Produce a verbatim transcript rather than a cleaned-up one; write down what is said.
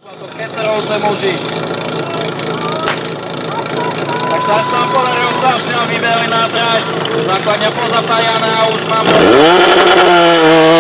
Kecerovce muži. Tak štart sa vám podaril, chlapci nám vybehli na trať. Základňa pozapájaná a už máme...